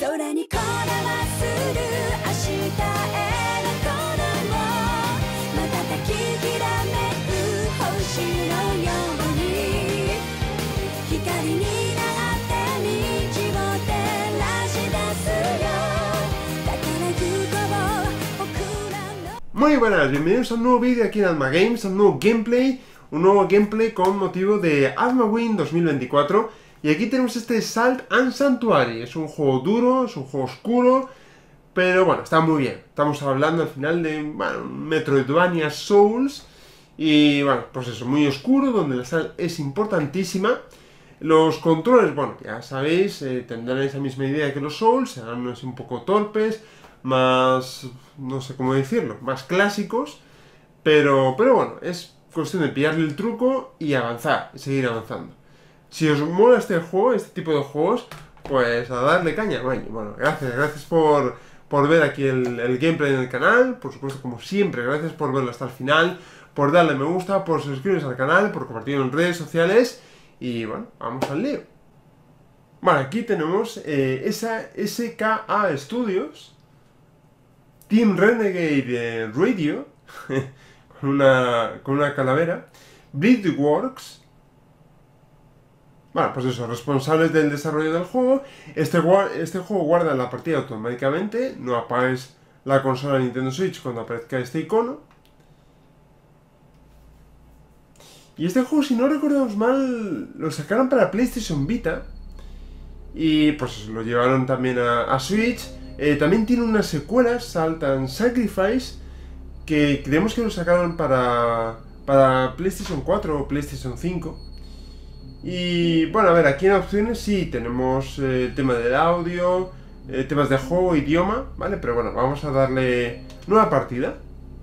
空にこだまする明日へのこの瞬ききらめく星のように光になって道を照らし出すよだから行こう僕らの Muy buenas, bienvenidos a un nuevo vídeo aquí en Adma Games, a un nuevo gameplay con motivo de Admawin 2024. Y aquí tenemos este Salt and Sanctuary. Es un juego duro, es un juego oscuro, pero bueno, está muy bien. Estamos hablando al final de, bueno, un Metroidvania Souls. Y bueno, pues eso, muy oscuro, donde la sal es importantísima. Los controles, bueno, ya sabéis, tendrán esa misma idea que los Souls, serán un poco torpes, más, no sé cómo decirlo, más clásicos. Pero bueno, es cuestión de pillarle el truco y avanzar, y seguir avanzando. Si os mola este juego, este tipo de juegos, pues a darle caña. Bueno, gracias por ver aquí el gameplay en el canal. Por supuesto, como siempre, gracias por verlo hasta el final, por darle me gusta, por suscribiros al canal, por compartirlo en redes sociales. Y bueno, vamos al lío. Vale, aquí tenemos esa SKA Studios, Team Renegade Radio, con una calavera, Bleedworks. Bueno, pues eso, responsables del desarrollo del juego. Este juego guarda la partida automáticamente. No apagues la consola Nintendo Switch cuando aparezca este icono. Y este juego, si no recordamos mal, lo sacaron para PlayStation Vita. Y pues eso, lo llevaron también a Switch. También tiene una secuela, Salt and Sacrifice, que creemos que lo sacaron para PlayStation 4 o PlayStation 5. Y bueno, a ver, aquí en opciones sí tenemos el tema del audio, temas de juego, idioma, ¿vale? Pero bueno, vamos a darle nueva partida.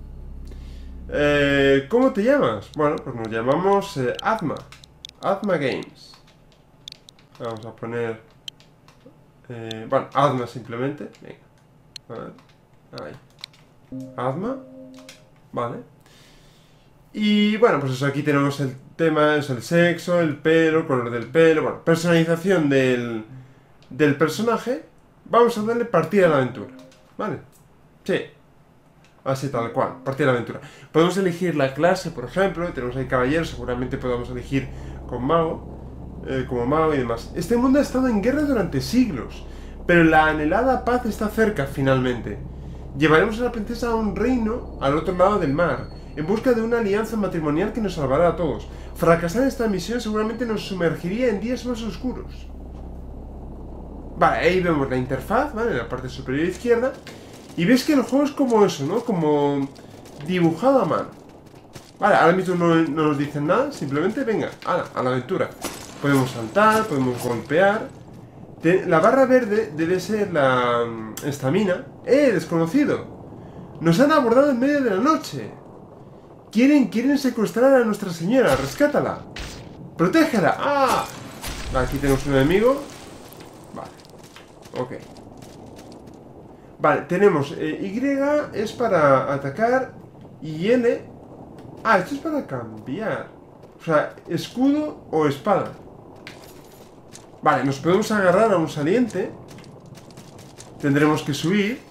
¿Cómo te llamas? Bueno, pues nos llamamos Adma Games. Vamos a poner, bueno, Adma simplemente. Venga, a ver, ahí. Adma, vale. Y bueno, pues eso, aquí tenemos el tema, es el sexo, el pelo, color del pelo, bueno, personalización del personaje. Vamos a darle partida a la aventura, ¿vale? Sí, así tal cual, partida a la aventura. Podemos elegir la clase, por ejemplo, tenemos ahí caballeros, seguramente podemos elegir con mago, como mago y demás. Este mundo ha estado en guerra durante siglos, pero la anhelada paz está cerca finalmente. Llevaremos a la princesa a un reino al otro lado del mar, en busca de una alianza matrimonial que nos salvará a todos. Fracasar en esta misión seguramente nos sumergiría en días más oscuros. Vale, ahí vemos la interfaz, ¿vale? En la parte superior izquierda. Y ves que el juego es como eso, ¿no? Como dibujado a mano. Vale, ahora mismo no nos dicen nada, simplemente venga, a la aventura. Podemos saltar, podemos golpear. La barra verde debe ser la estamina. Desconocido! Nos han abordado en medio de la noche. Quieren secuestrar a nuestra señora, rescátala. Protégela. ¡Ah! Aquí tenemos un enemigo. Vale, ok. Vale, tenemos Y es para atacar y L. Esto es para cambiar. O sea, escudo o espada. Vale, nos podemos agarrar a un saliente. Tendremos que subir.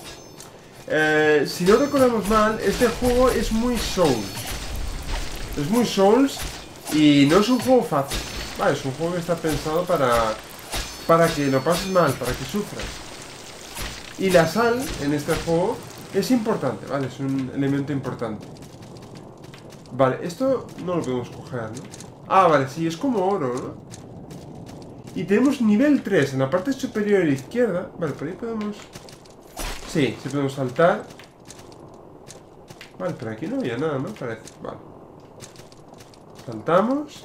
Si no recordamos mal, este juego es muy Souls. Es muy Souls y no es un juego fácil. Vale, es un juego que está pensado para que lo pases mal, para que sufras. Y la sal en este juego es importante, ¿vale? Es un elemento importante. Vale, esto no lo podemos coger, ¿no? Vale, sí, es como oro, ¿no? Y tenemos nivel 3 en la parte superior izquierda. Vale, por ahí podemos... Sí podemos saltar. Vale, pero aquí no había nada, ¿no? Parece. Vale. Saltamos.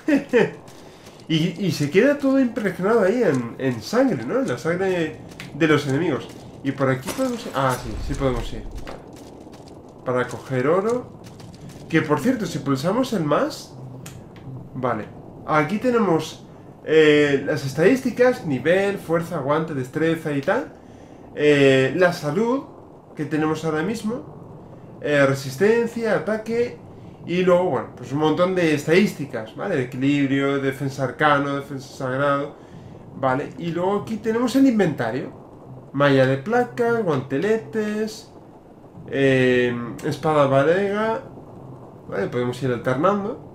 y se queda todo impregnado ahí en sangre, ¿no? En la sangre de los enemigos. Y por aquí podemos ir. Sí podemos ir. Vale. Para coger oro. Que por cierto, si pulsamos el más. Vale. Aquí tenemos las estadísticas: nivel, fuerza, aguante, destreza y tal. La salud que tenemos ahora mismo, resistencia, ataque y luego, bueno, pues un montón de estadísticas, ¿vale? Equilibrio, defensa arcano, defensa sagrado, ¿vale? Y luego aquí tenemos el inventario, Malla de placas, guanteletes, espada varega. Vale, podemos ir alternando.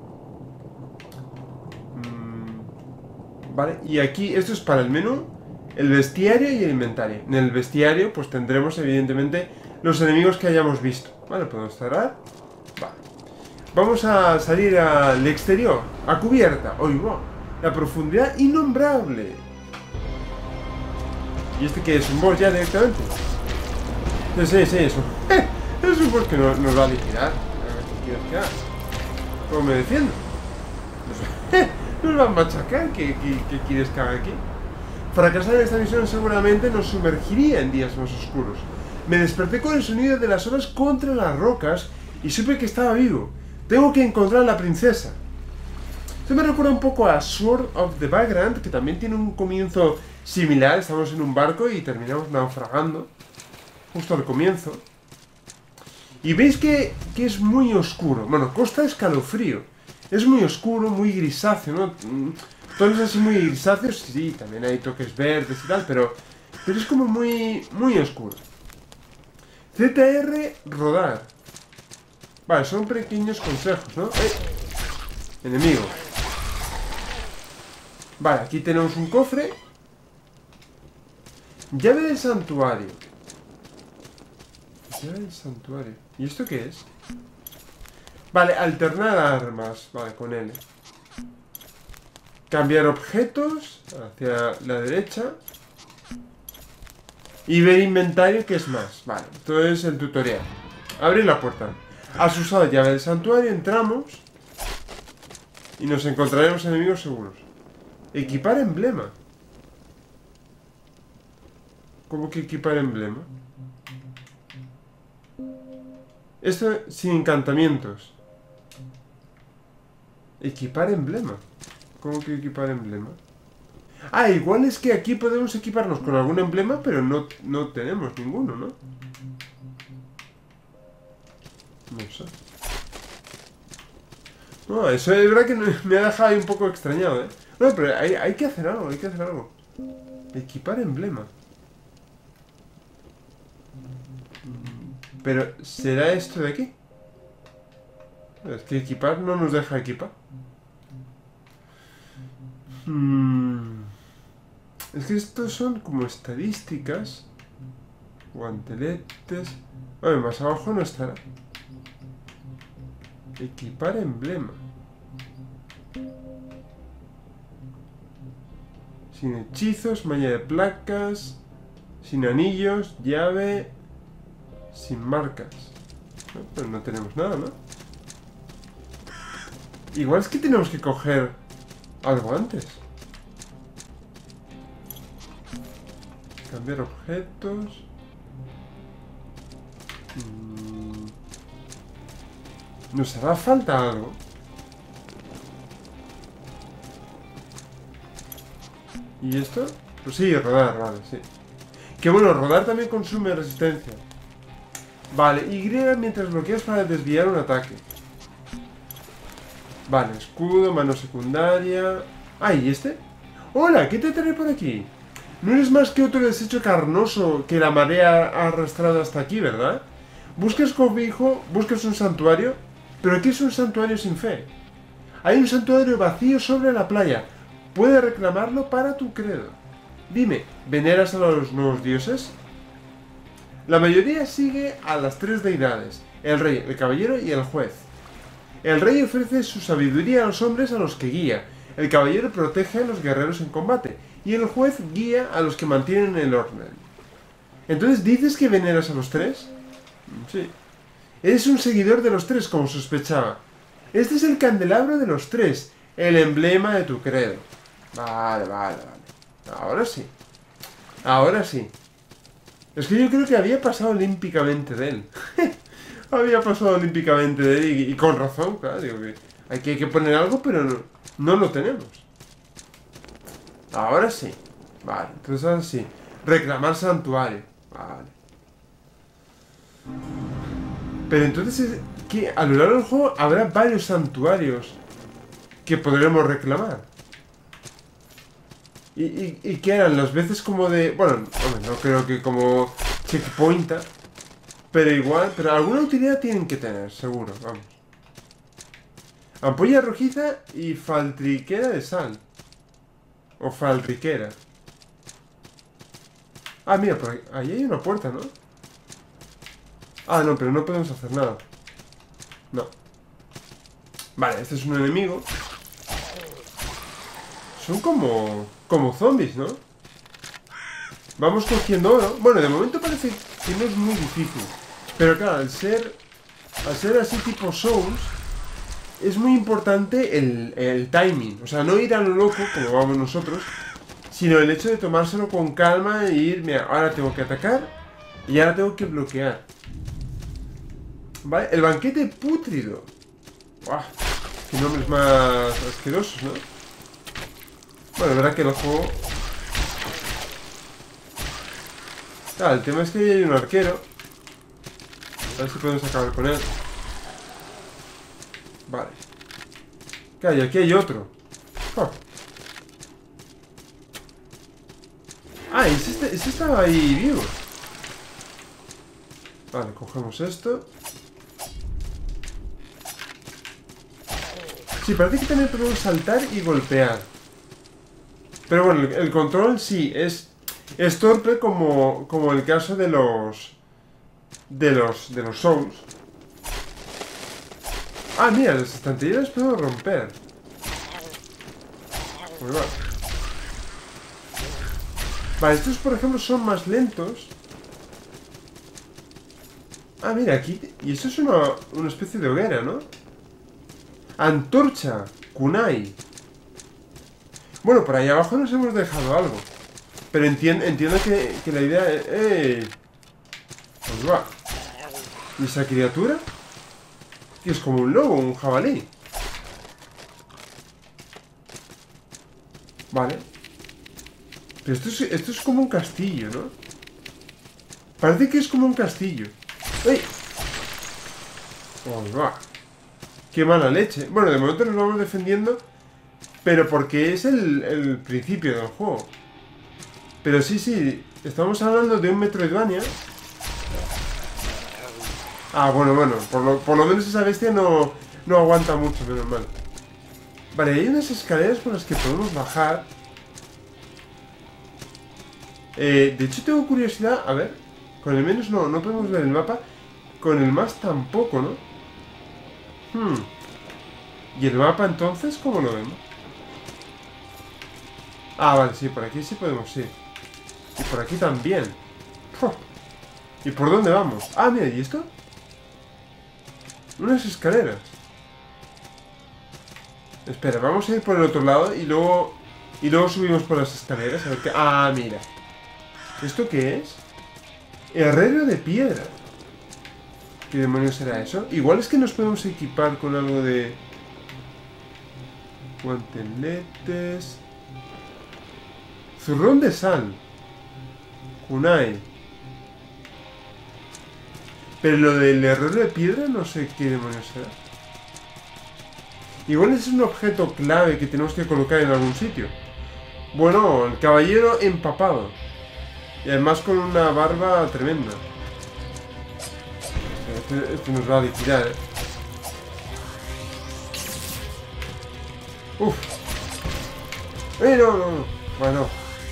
Vale, y aquí esto es para el menú, el bestiario y el inventario. En el bestiario pues tendremos evidentemente los enemigos que hayamos visto. Vale, podemos cerrar. Vale. Vamos a salir al exterior, a cubierta. ¡Oigo! La profundidad innombrable. ¿Y este qué es? ¿Un boss ya directamente? Sí, eso. Es un boss que nos va a liquidar. ¿Qué quieres que haga? ¿Cómo me defiendo? Nos va a machacar. ¿Qué quieres que haga aquí? Fracasar en esta misión seguramente nos sumergiría en días más oscuros. Me desperté con el sonido de las olas contra las rocas y supe que estaba vivo. Tengo que encontrar a la princesa. Esto me recuerda un poco a Sword of the Vagrant, que también tiene un comienzo similar. Estamos en un barco y terminamos naufragando justo al comienzo. Y veis que es muy oscuro. Bueno, Costa Escalofrío. Es muy oscuro, muy grisáceo, ¿no? Tonos así muy grisáceos, sí, también hay toques verdes y tal, pero es como muy oscuro. ZR, rodar. Vale, son pequeños consejos, ¿no? Enemigo. Vale, aquí tenemos un cofre. Llave del santuario. Llave del santuario. ¿Y esto qué es? Vale, alternar armas. Vale, con L. Cambiar objetos hacia la derecha. Y ver inventario, que es más. Vale, esto es el tutorial. Abrir la puerta. Has usado llave del santuario, entramos. Y nos encontraremos enemigos seguros. Equipar emblema. ¿Cómo que equipar emblema? Esto sin encantamientos. Equipar emblema. ¿Cómo que equipar emblema? Ah, igual es que aquí podemos equiparnos con algún emblema, pero no tenemos ninguno, ¿no? No sé. No, eso es verdad que me ha dejado ahí un poco extrañado, ¿eh? No, pero hay que hacer algo, Equipar emblema. Pero, ¿será esto de aquí? Es que equipar no nos deja equipar. Es que estos son como estadísticas. Guanteletes. Oye, más abajo no estará. Equipar emblema. Sin hechizos, malla de placas. Sin anillos, llave. Sin marcas. No, pero no tenemos nada, ¿no? Igual es que tenemos que coger algo antes. Cambiar objetos. ¿Nos hará falta algo? ¿Y esto? Pues sí, rodar, vale, sí. Que bueno, rodar también consume resistencia. Vale, Y mientras bloqueas para desviar un ataque. Vale, escudo, mano secundaria. Ah, ¿y este? ¡Hola! ¿Qué te trae por aquí? No eres más que otro desecho carnoso que la marea ha arrastrado hasta aquí, ¿verdad? Buscas cobijo, buscas un santuario, pero aquí es un santuario sin fe. Hay un santuario vacío sobre la playa. Puedes reclamarlo para tu credo. Dime, ¿veneras a los nuevos dioses? La mayoría sigue a las tres deidades, el rey, el caballero y el juez. El rey ofrece su sabiduría a los hombres a los que guía, el caballero protege a los guerreros en combate, y el juez guía a los que mantienen el orden. ¿Entonces dices que veneras a los tres? Sí. Eres un seguidor de los tres, como sospechaba. Este es el candelabro de los tres, el emblema de tu credo. Vale. Ahora sí. Ahora sí. Es que yo creo que había pasado olímpicamente de él. Había pasado olímpicamente de él y con razón, claro. Digo que hay que poner algo, pero no lo tenemos. Ahora sí. Vale, entonces ahora sí. Reclamar santuario. Vale. Pero entonces es que a lo largo del juego habrá varios santuarios que podremos reclamar. ¿Y qué eran? Las veces como de... Bueno, hombre, no creo que como checkpoint, pero igual, pero alguna utilidad tienen que tener, seguro, vamos. Ampolla rojiza y faltriquera de sal. O faltriquera. Ah, mira, por ahí hay una puerta, ¿no? Ah, no, pero no podemos hacer nada. No. Vale, este es un enemigo. Son como zombies, ¿no? Vamos cogiendo oro. Bueno, de momento parece que no es muy difícil. Pero claro, al ser así tipo Souls, es muy importante el timing. O sea, no ir a lo loco, como vamos nosotros, sino el hecho de tomárselo con calma e ir, mira, ahora tengo que atacar y ahora tengo que bloquear. ¿Vale? El banquete pútrido. ¡Buah! Qué nombres más asquerosos, ¿no? Bueno, la verdad que el juego... Claro, el tema es que hay un arquero. A ver si podemos acabar con él. Vale. Claro, y aquí hay otro. Oh. Ah, ese estaba ahí vivo. Vale, cogemos esto. Sí, parece que también podemos saltar y golpear. Pero bueno, el control sí, es torpe como el caso de los Souls. Ah, mira, las estanterías las puedo romper. Muy bien. Vale, estos por ejemplo son más lentos. Ah, mira, aquí... Y esto es una especie de hoguera, ¿no? Antorcha, kunai. Bueno, por ahí abajo nos hemos dejado algo. Pero entiendo que la idea es... Pues va. ¿Y esa criatura? Que es como un lobo, un jabalí. Vale. Pero esto es como un castillo, ¿no? Parece que es como un castillo. ¡Ey! Pues va. Qué mala leche. Bueno, de momento nos vamos defendiendo, pero porque es el principio del juego. Pero sí, estamos hablando de un Metroidvania. Ah, bueno, por lo menos esa bestia no aguanta mucho, menos mal. Vale, hay unas escaleras por las que podemos bajar. De hecho tengo curiosidad, a ver. Con el menos no podemos ver el mapa. Con el más tampoco, ¿no? ¿Y el mapa entonces cómo lo vemos? Ah, vale, sí, por aquí sí podemos ir. Y por aquí también. ¡Oh! ¿Y por dónde vamos? Ah, mira, ¿y esto? Unas escaleras. Espera, vamos a ir por el otro lado y luego subimos por las escaleras a ver qué... Ah, mira. ¿Esto qué es? Herrero de piedra. ¿Qué demonios será eso? Igual es que nos podemos equipar con algo de... Guanteletes... Zurrón de sal. Kunai. Pero lo del herrero de piedra no sé qué demonios será. Igual es un objeto clave que tenemos que colocar en algún sitio. Bueno, el caballero empapado. Y además con una barba tremenda. Este nos va a liquidar, ¿eh? Uf. No. Bueno.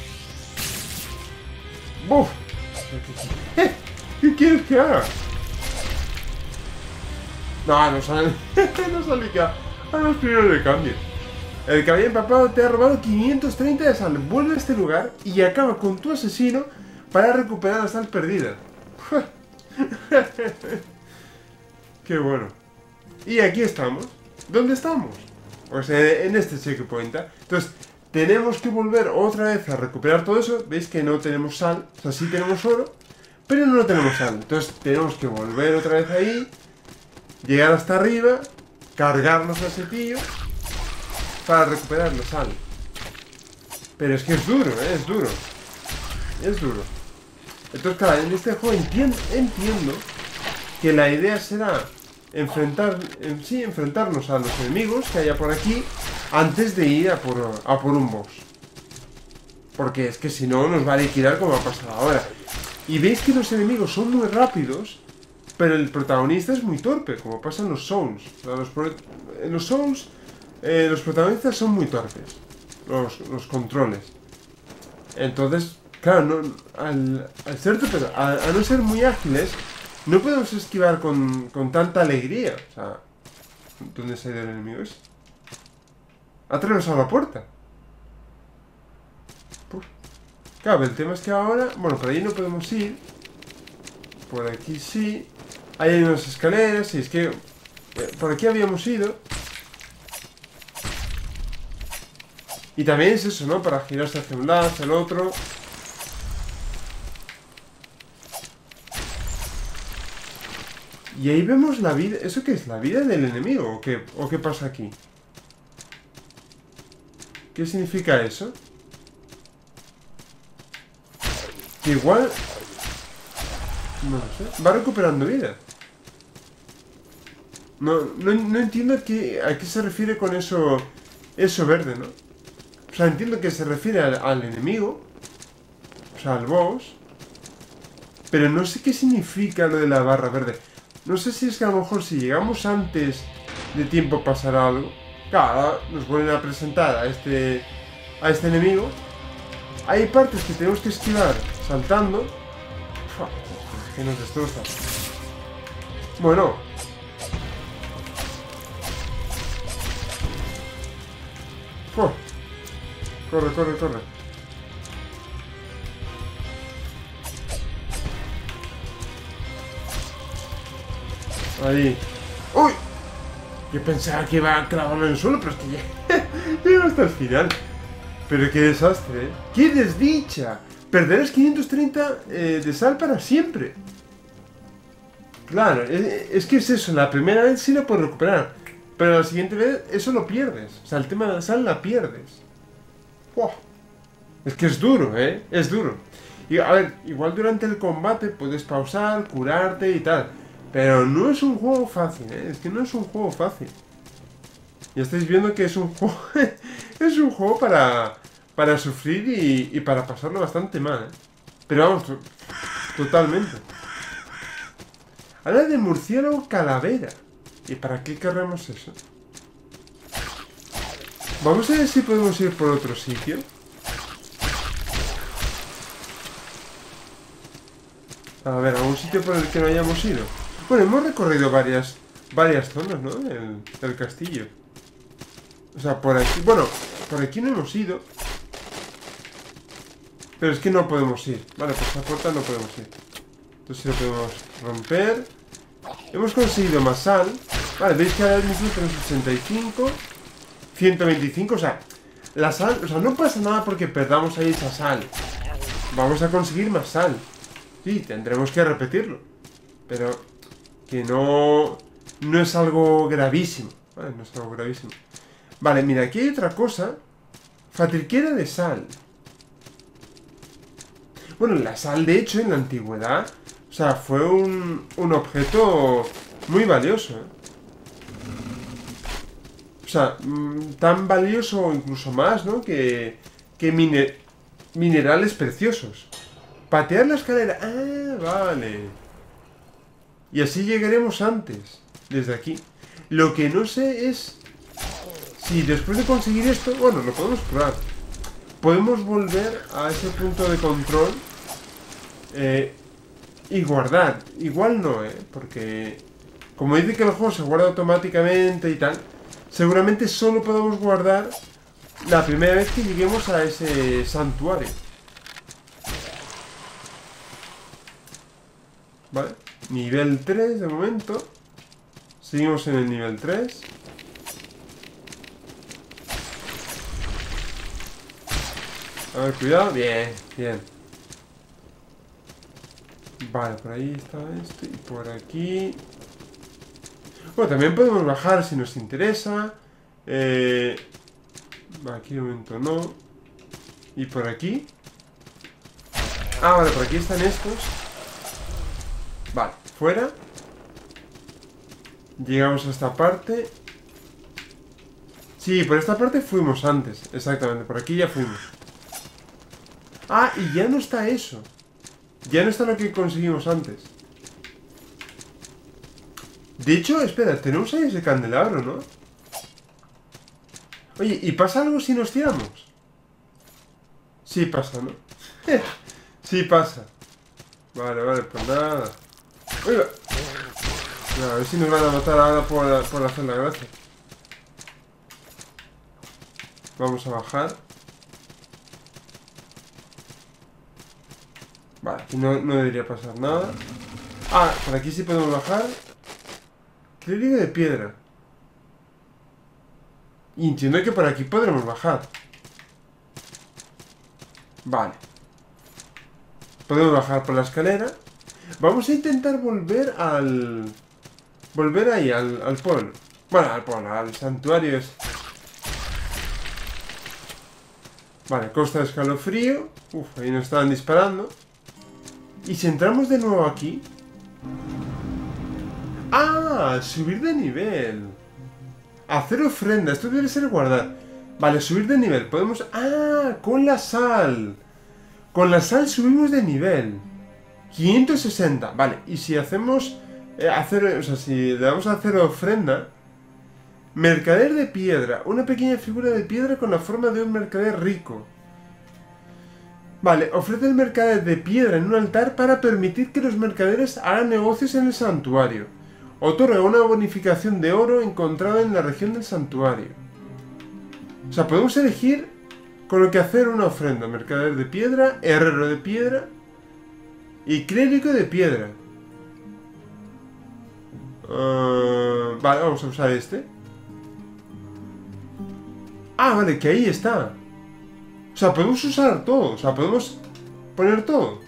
¡Buf! ¿Qué quieres que haga? No sale. No sale que hagas primero de cambio. El caballero empapado te ha robado 530 de sal. Vuelve a este lugar y acaba con tu asesino para recuperar la sal perdida. Qué bueno. Y aquí estamos. ¿Dónde estamos? O sea, en este checkpoint. Entonces, tenemos que volver otra vez a recuperar todo eso. Veis que no tenemos sal. O sea, sí tenemos oro, pero no tenemos sal. Entonces, tenemos que volver otra vez ahí. Llegar hasta arriba. Cargarnos al cepillo para recuperar la sal. Pero es que es duro, es duro. Es duro. Entonces, claro, en este juego entiendo que la idea será enfrentarnos a los enemigos que haya por aquí antes de ir a por un boss. Porque es que si no nos va a liquidar como ha pasado ahora. Y veis que los enemigos son muy rápidos, pero el protagonista es muy torpe, como pasa en los Souls. O sea, en los Souls, los protagonistas son muy torpes. Los controles. Entonces, claro, no, al ser torpes, a no ser muy ágiles, no podemos esquivar con tanta alegría. O sea, ¿dónde se ha ido el enemigo ese? Ha atravesado la puerta. Claro, el tema es que ahora... Bueno, por ahí no podemos ir. Por aquí sí. Ahí hay unas escaleras. Y es que... por aquí habíamos ido. Y también es eso, ¿no? Para girarse hacia un lado, hacia el otro. Y ahí vemos la vida... ¿Eso qué es? ¿La vida del enemigo? ¿O qué pasa aquí? ¿Qué significa eso? Que igual... No lo sé. Va recuperando vida. No entiendo a qué se refiere con eso verde, ¿no? O sea, entiendo que se refiere al enemigo. O sea, al boss. Pero no sé qué significa lo de la barra verde. No sé si es que a lo mejor si llegamos antes de tiempo pasará algo. Claro, nos vuelven a presentar a este enemigo. Hay partes que tenemos que esquivar saltando. Uf, que nos destroza. Bueno. Uf. Corre, corre, corre. Ahí. ¡Uy! Yo pensaba que iba a clavarlo en el suelo, pero es que ya... llego hasta el final. Pero qué desastre, ¿eh? ¡Qué desdicha! Perderás 530 de sal para siempre. Claro, es que es eso. La primera vez sí lo puedes recuperar. Pero la siguiente vez eso lo pierdes. O sea, el tema de la sal la pierdes. ¡Wow! Es que es duro, ¿eh? Es duro. Y a ver, igual durante el combate puedes pausar, curarte y tal. Pero no es un juego fácil, ¿eh? Es que no es un juego fácil. Ya estáis viendo que es un juego... es un juego para sufrir y para pasarlo bastante mal, ¿eh? Pero vamos, totalmente. Habla de murciélago calavera. ¿Y para qué querremos eso? Vamos a ver si podemos ir por otro sitio. A ver, algún sitio por el que no hayamos ido. Bueno, hemos recorrido varias zonas, ¿no? Del castillo. O sea, por aquí... Bueno, por aquí no hemos ido. Pero es que no podemos ir. Vale, por esta puerta no podemos ir. Entonces sí lo podemos romper. Hemos conseguido más sal. Vale, veis que ahora mismo tenemos 85, 125, o sea, la sal... O sea, no pasa nada porque perdamos ahí esa sal. Vamos a conseguir más sal. Sí, tendremos que repetirlo. Pero que no es algo gravísimo. Vale, no es algo gravísimo. Vale, mira, aquí hay otra cosa. Fatriquera de sal. Bueno, la sal, de hecho, en la antigüedad, o sea, fue un objeto muy valioso, ¿eh? O sea, tan valioso o incluso más, ¿no? Que minerales preciosos. Patear la escalera. Ah, vale. Y así llegaremos antes, desde aquí. Lo que no sé es si después de conseguir esto... Bueno, lo podemos probar. Podemos volver a ese punto de control y guardar. Igual no, porque como dice que el juego se guarda automáticamente y tal, seguramente solo podemos guardar la primera vez que lleguemos a ese santuario. Vale, nivel 3 de momento. Seguimos en el nivel 3. A ver, cuidado. Bien, bien. Vale, por ahí está esto. Y por aquí... Bueno, también podemos bajar si nos interesa. Aquí de momento no. Y por aquí. Ah, vale, por aquí están estos. Vale, fuera. Llegamos a esta parte. Sí, por esta parte fuimos antes. Exactamente, por aquí ya fuimos. Ah, y ya no está eso. Ya no está lo que conseguimos antes. De hecho, espera, tenemos ahí ese candelabro, ¿no? Oye, ¿y pasa algo si nos tiramos? Sí pasa, ¿no? Sí pasa. Vale, vale, pues nada. Oiga. A ver si nos van a matar ahora por hacer la gracia. Vamos a bajar. Vale, aquí no debería pasar nada. Ah, por aquí sí podemos bajar. Clérigo de piedra. Y entiendo que por aquí podremos bajar. Vale. Podemos bajar por la escalera. Vamos a intentar volver al... Volver ahí, al pueblo. Bueno, al pueblo, al santuario ese. Vale, costa de escalofrío. Uf, ahí nos estaban disparando. Y si entramos de nuevo aquí... ¡Ah! Subir de nivel. Hacer ofrenda. Esto debe ser guardar. Vale, subir de nivel. Podemos... ¡Ah! Con la sal. Con la sal subimos de nivel. 560. Vale, y si hacemos... o sea, si le damos a hacer ofrenda... Mercader de piedra. Una pequeña figura de piedra con la forma de un mercader rico. Vale, ofrece el mercader de piedra en un altar para permitir que los mercaderes hagan negocios en el santuario. Otorga una bonificación de oro encontrada en la región del santuario. O sea, podemos elegir con lo que hacer una ofrenda. Mercader de piedra, herrero de piedra y clérigo de piedra. Vale, vamos a usar este. Ah, vale, que ahí está. O sea, podemos usar todo. O sea, podemos poner todo.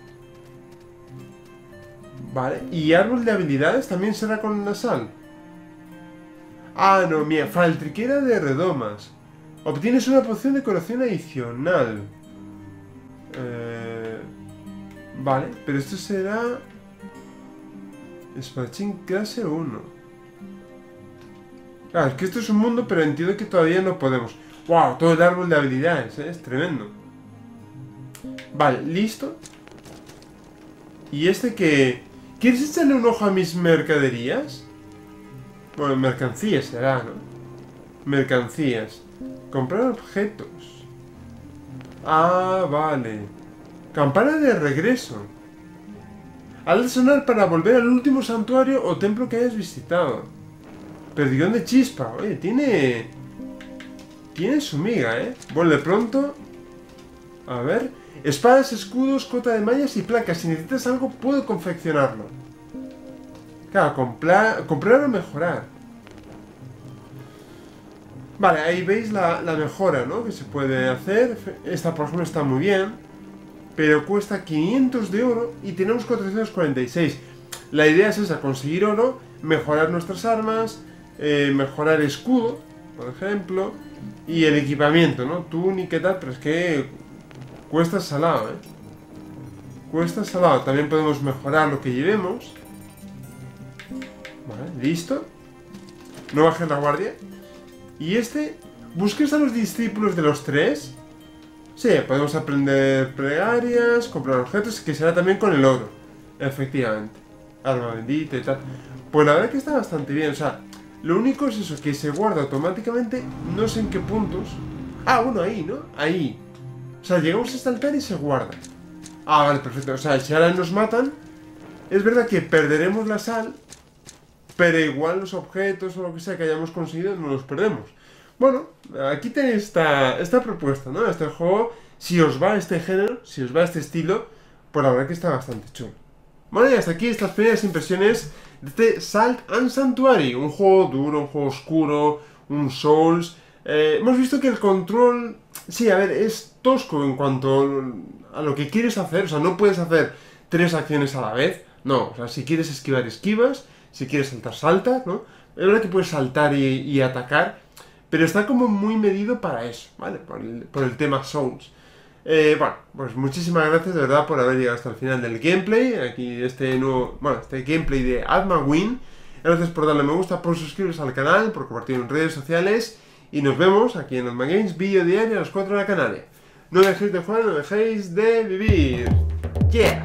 Vale, y árbol de habilidades también será con la sal. Ah, no, mira, faltriquera de redomas. Obtienes una poción de curación adicional. Vale, pero esto será... Espadachín clase 1. Claro, es que esto es un mundo, pero entiendo que todavía no podemos. ¡Wow! Todo el árbol de habilidades, es tremendo. Vale, listo. Y este que... ¿Quieres echarle un ojo a mis mercaderías? Bueno, mercancías será, ¿no? Mercancías. Comprar objetos. Ah, vale. Campana de regreso. Al sonar para volver al último santuario o templo que hayas visitado. Perdigón de chispa. Oye, tiene su miga, ¿eh? Vuelve pronto. A ver. Espadas, escudos, cota de mallas y placas. Si necesitas algo, puedo confeccionarlo. Claro, comprar o mejorar. Vale, ahí veis la mejora, ¿no? Que se puede hacer. Esta, por ejemplo, está muy bien. Pero cuesta 500 de oro y tenemos 446. La idea es esa, conseguir oro, mejorar nuestras armas, mejorar escudo, por ejemplo, y el equipamiento, ¿no? Túnica y tal, pero es que cuesta salado, ¿eh? Cuesta salado. También podemos mejorar lo que llevemos. Vale, listo. No bajes la guardia. Y este, busques a los discípulos de los tres. Sí, podemos aprender plegarias, comprar objetos, que será también con el oro. Efectivamente. Arma bendita y tal. Pues la verdad que está bastante bien, o sea, lo único es eso, que se guarda automáticamente, no sé en qué puntos. Ah, bueno, ahí, ¿no? Ahí. O sea, llegamos a este altar y se guarda. Ah, vale, perfecto. O sea, si ahora nos matan, es verdad que perderemos la sal, pero igual los objetos o lo que sea que hayamos conseguido no los perdemos. Bueno, aquí tenéis esta propuesta, ¿no? Este juego, si os va este género, si os va este estilo, pues la verdad que está bastante chulo. Bueno, y hasta aquí estas primeras impresiones de este Salt and Sanctuary. Un juego duro, un juego oscuro, un Souls. Hemos visto que el control, sí, a ver, es tosco en cuanto a lo que quieres hacer. O sea, no puedes hacer 3 acciones a la vez. No, o sea, si quieres esquivar, esquivas. Si quieres saltar, saltas, ¿no? Es verdad que puedes saltar y atacar, pero está como muy medido para eso, ¿vale? Por el tema Souls. Bueno, pues muchísimas gracias de verdad por haber llegado hasta el final del gameplay. Aquí este gameplay de Admawin. Gracias por darle me gusta, por suscribiros al canal, por compartirlo en redes sociales. Y nos vemos aquí en Admagames, vídeo diario a las 4 de la Canaria. No dejéis de jugar, no dejéis de vivir. Yeah.